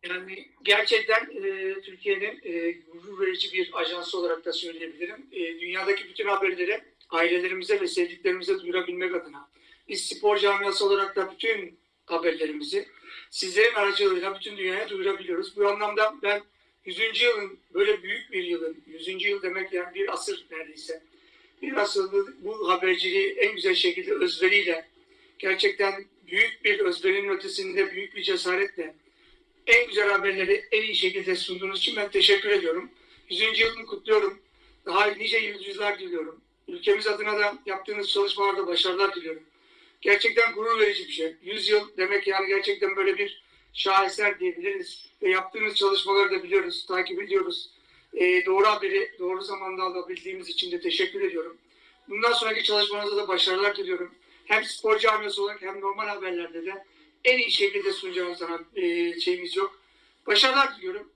Yani gerçekten Türkiye'nin gurur verici bir ajansı olarak da söyleyebilirim. Dünyadaki bütün haberleri ailelerimize ve sevdiklerimize duyurabilmek adına. Biz spor camiası olarak da bütün haberlerimizi sizlerin aracılığıyla bütün dünyaya duyurabiliyoruz. Bu anlamda ben 100. yılın, böyle büyük bir yılın, 100. yıl demek yani bir asır neredeyse, bir asırlık bu haberciliği en güzel şekilde özveriyle, gerçekten büyük bir özverinin ötesinde büyük bir cesaretle en güzel haberleri en iyi şekilde sunduğunuz için ben teşekkür ediyorum. 100. yılını kutluyorum. Daha nice yüzyıllar diliyorum. Ülkemiz adına da yaptığınız çalışmalarda başarılar diliyorum. Gerçekten gurur verici bir şey. 100 yıl demek yani gerçekten böyle bir şaheser diyebiliriz. Ve yaptığınız çalışmaları da biliyoruz, takip ediyoruz. Doğru haberi doğru zamanda alabildiğimiz için de teşekkür ediyorum. Bundan sonraki çalışmanızda da başarılar diliyorum. Hem spor camiası olarak hem normal haberlerde de en iyi şekilde sunacağımızdan şeyimiz yok. Başarılar diliyorum.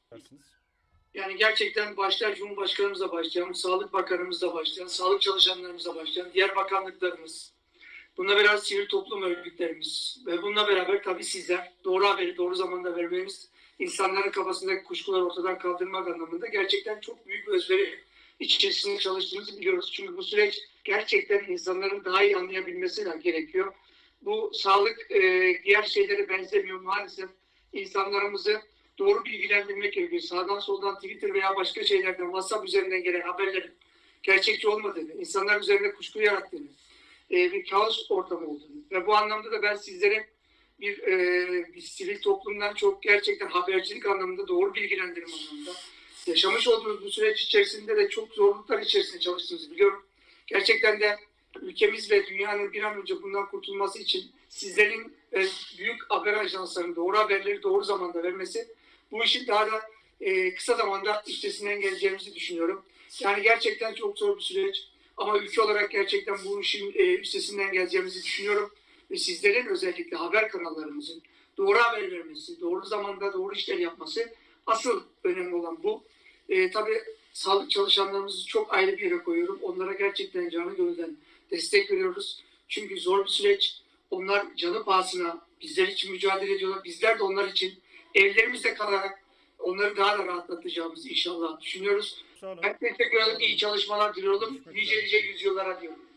Yani gerçekten başta Cumhurbaşkanımızla başlayan, Sağlık Bakanımızla başlayan, sağlık çalışanlarımızla başlayan, diğer bakanlıklarımız, bununla beraber sivil toplum örgütlerimiz ve bununla beraber tabii sizler doğru haberi doğru zamanda vermeniz, insanların kafasındaki kuşkuları ortadan kaldırmak anlamında gerçekten çok büyük bir özveri içerisinde çalıştığınızı biliyoruz. Çünkü bu süreç gerçekten insanların daha iyi anlayabilmesi gerekiyor. Bu sağlık diğer şeylere benzemiyor maalesef. İnsanlarımızı doğru bilgilendirmek gerekiyor. Sağdan soldan Twitter veya başka şeylerden, WhatsApp üzerinden gelen haberlerin gerçekçi olmadığını, insanlar üzerinde kuşku yarattığını, bir kaos ortamı olduğunu ve bu anlamda da ben sizlere bir sivil toplumdan çok gerçekten habercilik anlamında, doğru bilgilendirme anlamında yaşamış olduğunuz bu süreç içerisinde de çok zorluklar içerisinde çalıştığınızı biliyorum. Gerçekten de ülkemiz ve dünyanın bir an önce bundan kurtulması için sizlerin büyük haber ajanslarının doğru haberleri doğru zamanda vermesi bu işin daha da kısa zamanda üstesinden geleceğimizi düşünüyorum. Yani gerçekten çok zor bir süreç ama ülke olarak gerçekten bu işin üstesinden geleceğimizi düşünüyorum. Ve sizlerin özellikle haber kanallarımızın doğru haber vermesi, doğru zamanda doğru işler yapması asıl önemli olan bu. Tabii sağlık çalışanlarımızı çok ayrı bir yere koyuyorum. Onlara gerçekten canı gönülden destek veriyoruz. Çünkü zor bir süreç. Onlar canı pahasına bizler için mücadele ediyorlar. Bizler de onlar için evlerimizde kalarak onları daha da rahatlatacağımızı inşallah düşünüyoruz. Ben teşekkür ederim. İyi çalışmalar diliyorum. Nice yüzyıllara diyorum.